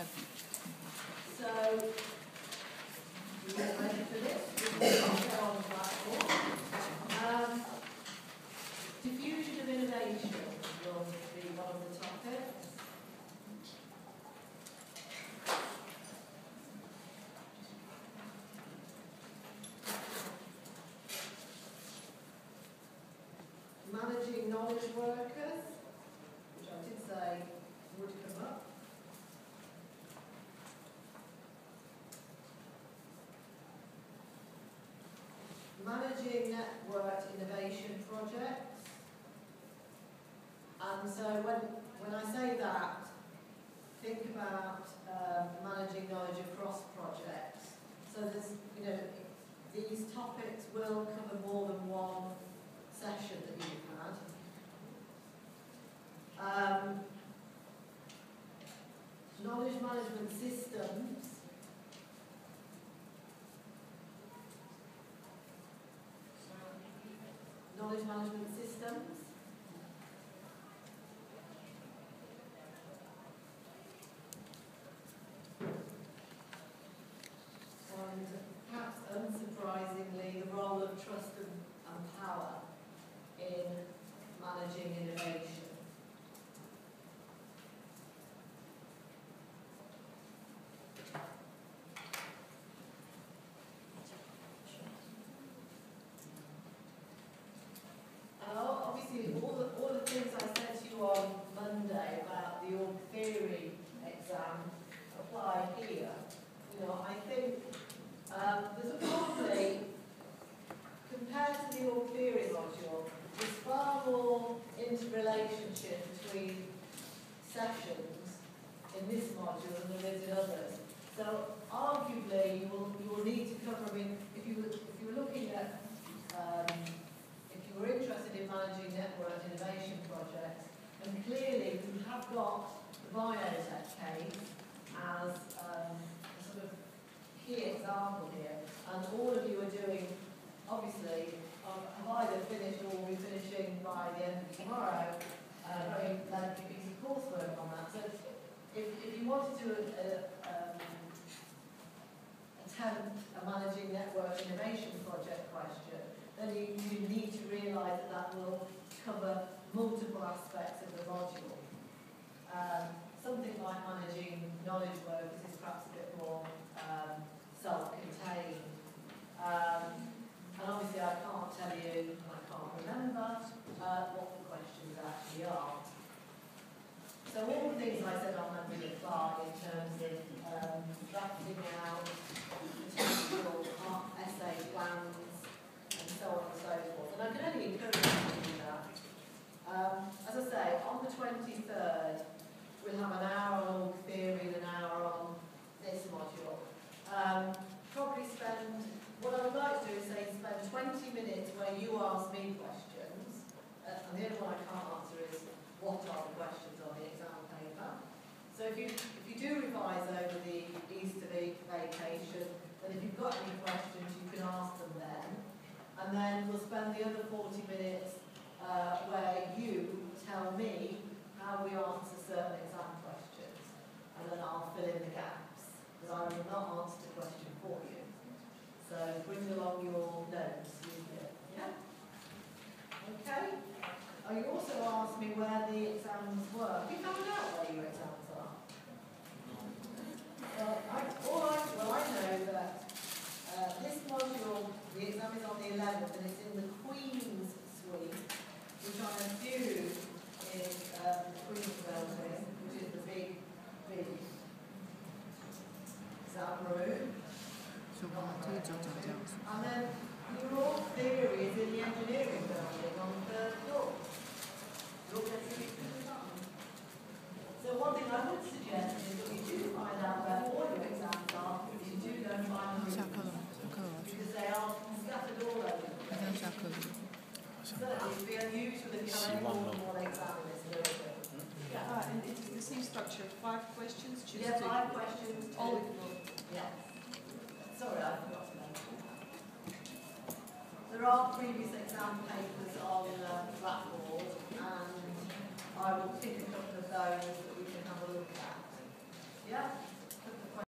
So, you all ready for this? We'll go on the platform. Diffusion of innovation will be one of the topics. Managing knowledge workers, which I did say would come up. Managing networked innovation projects. And so when I say that, think about managing knowledge across projects. So there's, these topics will cover more than one session that you've had. Knowledge management systems. Knowledge management systems. And perhaps unsurprisingly, the role of trust and power in managing innovation. And obviously, all the things I said to you on Monday about the org theory exam apply here. I think there's probably, compared to the org theory module, there's far more interrelationship between sessions in this module than there is in others. So arguably, you will need to cover. I mean, if you were looking at, if you were interested in managing network innovation projects, and clearly you have got the biotech case as a sort of key example here, and all of you are doing, obviously, have either finished or will be finishing by the end of tomorrow, very lengthy piece of coursework on that. So if you wanted to attempt a managing network innovation project question, then you need to realise that will cover multiple aspects of the module. Something like managing knowledge workers is perhaps a bit more self-contained. And obviously I can't tell you, I can't remember what the questions actually are. So all the things I said on Monday apply in terms of drafting out potential essay plans and so on and so forth. And I can only encourage you to do that. As I say, on the 23rd, we'll have an hour on org theory and an hour on this module. Probably what I would like to do is spend 20 minutes where you ask me questions. And the only one I can't answer is what are the questions on the exam paper. So if you do revise over the Easter vacation, then if you've got any questions, you can ask them then. And then we'll spend the other 40 minutes where you tell me how we answer certain exam questions. And then I'll fill in the gaps, because I will not answer the question for you. So bring along your notes with you. Yeah? Okay? Oh, you also asked me where the exams were. Have you found out where your exams are? I know that this module, the exam is on the 11th, and it's in the Queen's Suite, which I assume is the Queen's Building, which is the big exam room. And then your org theory is in the engineering building on the 3rd floor. So one thing I would suggest is that you do find out where all your exams are, if you do go and find them, because they are scattered all over the place. So it would be unusual if you had more than one exam in this building. Yeah, and it's the same structure, 5 questions? Yeah, 5 questions. All yeah. Sorry, I forgot to mention that. There are previous exam papers on Blackboard, and I will pick a couple of those that we can have a look at. Yeah.